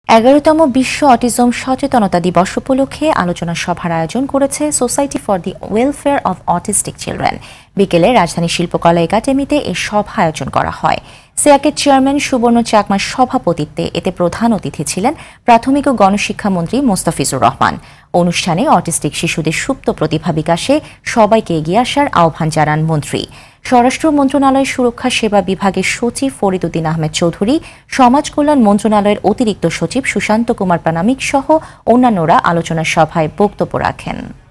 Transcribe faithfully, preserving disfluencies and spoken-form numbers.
এগারোতম বিশ্ব অটিজম সচেতনতা দিবস উপলক্ষে আলোচনা সভার আয়োজন করেছে society for the welfare of autistic children. বিকেলে রাজধানী শিল্পকলা একাডেমিতে এই সভা আয়োজন করা হয়। সিয়াকের চেয়ারম্যান সুবর্ণ চাকমার সভাপতিত্বে এতে প্রধান অতিথি ছিলেন প্রাথমিক ও গণশিক্ষামন্ত্রী মোস্তাফিজুর রহমান। অনুষ্ঠানে অটিস্টিক শিশুদের সুপ্ত প্রতিভা বিকাশে সবাইকে এগিয়ে আসার আহ্বান জানান মন্ত্রী। স্বরাষ্ট্র মন্ত্রণালয়ের সুরক্ষা সেবা বিভাগের সচিব ফরিদউদ্দিন আহমেদ চৌধুরী, সমাজ কল্যাণ মন্ত্রণালয়ের অতিরিক্ত সচিব সুশান্ত কুমার প্রামাণিক সহ অন্যান্যরা আলোচনা সভায় বক্তব্য রাখেন।